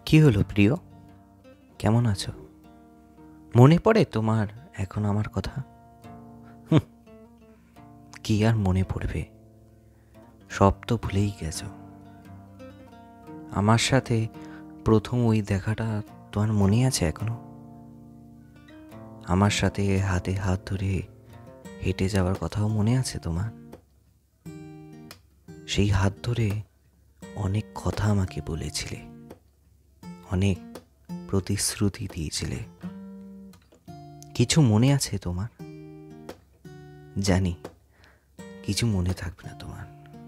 কি হলো প্রিয়? কেমন আছো? মনে পড়ে তোমার এখন আমার কথা? কি আর মনে পড়বে, সব তো ভুলেই গেছো। আমার সাথে প্রথম ওই দেখাটা তোমার মনে আছে এখনো? আমার সাথে হাতে হাত ধরে হেঁটে যাওয়ার কথাও মনে আছে তোমার? সেই হাত ধরে অনেক কথা আমাকে বলেছিলে, অনেক প্রতিশ্রুতি দিয়েছিলে। কিছু মনে আছে তোমার? জানি কিছু মনে থাকবে না তোমার।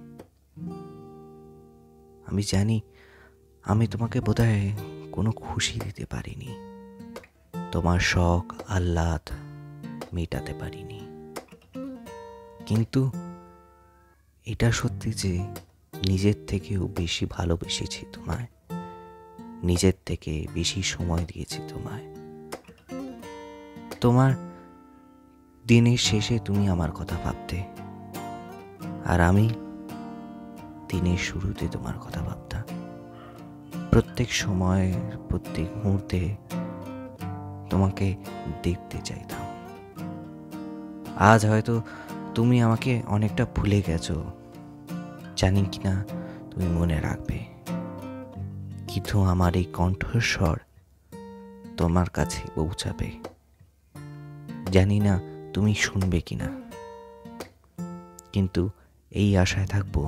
আমি জানি আমি তোমাকে বোধহয় কোনো খুশি দিতে পারিনি, তোমার শখ আহ্লাদ মেটাতে পারিনি। কিন্তু এটা সত্যি যে নিজের থেকেও বেশি ভালোবেসেছি তোমায়, নিজের থেকে বেশি সময় দিয়েছি তোমায়। তোমার দিনের শেষে তুমি আমার কথা ভাবতে, আর আমি দিনের শুরুতে তোমার কথা ভাবতাম। প্রত্যেক সময় প্রত্যেক মুহূর্তে তোমাকে দেখতে চাইতাম। আজ হয়তো তুমি আমাকে অনেকটা ভুলে গেছো, জানি কিনা তুমি মনে রাখবে, কিন্তু আমার এই কণ্ঠস্বর তোমার কাছে পৌঁছাবে। জানি না তুমি শুনবে কিনা, কিন্তু এই আশায় থাকবো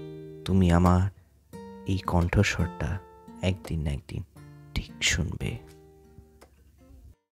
তুমি আমার এই কণ্ঠস্বরটা একদিন না একদিন ঠিক শুনবে।